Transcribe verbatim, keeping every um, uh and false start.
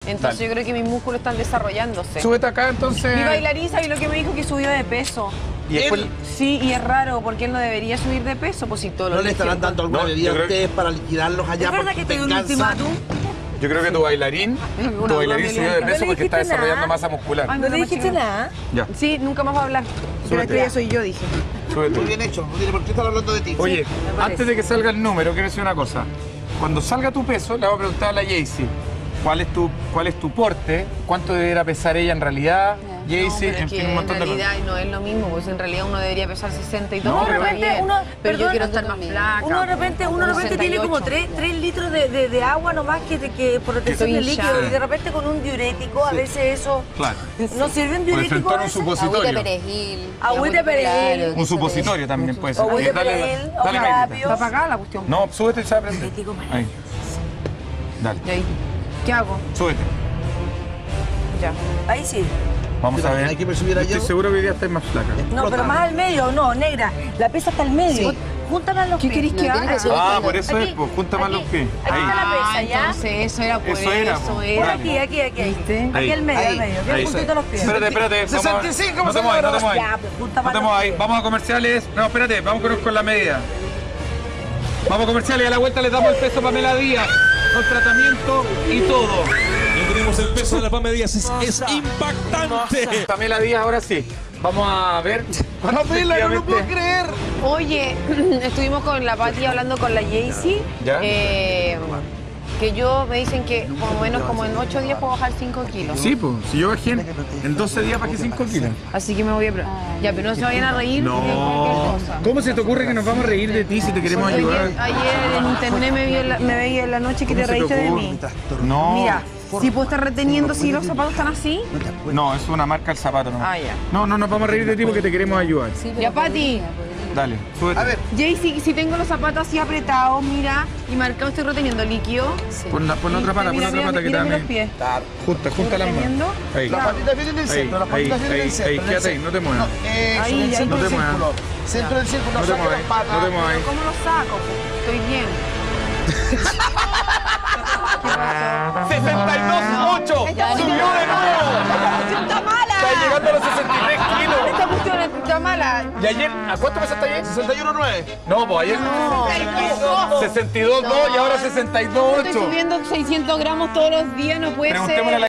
Entonces Dale. yo creo que mis músculos están desarrollándose. Súbete acá, entonces. Mi bailarín, ¿sabes lo que me dijo? Que subió de peso. Y después... Sí, y es raro, porque él no debería subir de peso, pues si todo lo ¿No le estarán dando alguna No, bebida yo a creo- ustedes para liquidarlos allá? ¿Es verdad porque que te dio un cansan? ultimátum? Yo creo que tu bailarín, Una tu bailarín broma subió de violenta. peso ¿No le porque está dijiste desarrollando nada? masa muscular. Ay, No le me dijiste imaginé. nada. Ya, Sí, nunca más va a hablar. Pero Súbete. esto ya soy yo, dije. súbete. Muy bien hecho, no tiene por qué estar hablando de ti. Oye, parece. antes de que salga el número, quiero decir una cosa. Cuando salga tu peso, le voy a preguntar a la Jaycee cuál es tu, cuál es tu porte, cuánto debería pesar ella en realidad, No, Jaycee, pero en es que fin, un en montón de cosas. realidad no es lo mismo, pues en realidad uno debería pesar sesenta y dos, No, pero, pero- está bien. Uno- pero yo perdón, quiero yo estar más también. flaca. Uno de repente, uno de repente sesenta y tiene como ocho. tres litros de, de, de agua nomás que, que protección estoy de líquido hinchada. y de repente con un diurético, a veces eso Claro. no sirve un O el diurético. frentón a un veces? Agüita de supositorio. perejil. Agüita de perejil. claro, Un supositorio también puede ser. O agüita de Dale, perejil, o dale, rápido. Maite. Está apagada la cuestión. No, súbete y se aprende. Diurético maravilloso. Ahí. Dale, Y ahí, ¿qué hago? súbete. Ya. Ahí sí. Vamos Mira, a ver. hay que percibir Yo allá. Estoy seguro que hoy día estáis más flaca. No, pero más al medio, no, negra. La pesa hasta el medio. Sí. Júntala los ¿Qué pies. querés No, que tiene que haga? subir. Ah, por eso Aquí, es, pues junta más aquí, los pies. aquí Ahí. está la pesa, Ah, ¿ya? entonces eso era por Eso era, eso po. era. Por aquí, aquí, aquí. Aquí, ¿Viste? aquí al medio, al Ahí. medio. Bien Ahí. juntito los pies. Espérate, espérate. vamos a- sesenta y cinco, No te muevas, no te muevas. Ya, pues junta No más te los muevas ahí. pies. Vamos a comerciales. No, espérate, vamos con, con la medida. Vamos a comerciales y a la vuelta les damos el peso a Pamela Díaz. Con tratamiento y todo. Ya tenemos el peso de la Pamela Díaz, es, es impactante. Pamela Díaz, ahora sí. Vamos a ver. Pamela, no lo puedo Efectivamente. creer. Oye, estuvimos con la Pati hablando con la Jaycee. ¿Ya? eh, que yo me dicen que por lo menos como en ocho días puedo bajar cinco kilos. Sí, pues, si yo bajé en, en doce días bajé cinco kilos. Así que me voy a... pro- Ya, pero no se vayan a reír de cualquier No. cosa. ¿Cómo se te ocurre que nos vamos a reír de ti si te queremos Porque ayudar? Ayer, ayer en internet me, vi en la, me veía en la noche que ¿Cómo te se te reíste de ocurre? mí. No. Mira, si puedo estar reteniendo si los zapatos están así. No, es una marca el zapato, ¿no? Ah, ya. No, no nos vamos a reír de ti porque te queremos ayudar. Sí, pero Ya, Pati. podría, podría. Dale, súbete. A ver, Jaycee, si tengo los zapatos así apretados, mira, y marcados, estoy reteniendo líquido. Sí. Pon la, pon la otra pata, pon la Mira, otra mira, pata que mira, mira también. los pies. Junta, junta las manos. reteniendo. Ahí. las patitas vienen en el Ahí, centro, las ahí, patitas vienen en ahí, el centro. ahí, en el quédate ahí, centro. no te muevas. No, eso, Ahí, en el ahí. centro No del te muevas. círculo. Centro del círculo, No te saque muevas, las patas. no te muevas. ¿Cómo los saco? Estoy bien. sesenta y dos ocho. Subió de nuevo. ¡Esta cuestión está mala! Está llegando a los sesenta y tres kilos. Esta cuestión está mala. ¿Y ayer? ¿A cuánto pesaste ayer? sesenta y uno nueve. No, pues ayer sesenta y dos dos y ahora sesenta y dos Estoy ocho. subiendo seiscientos gramos todos los días, no puede ser. Preguntémosle a la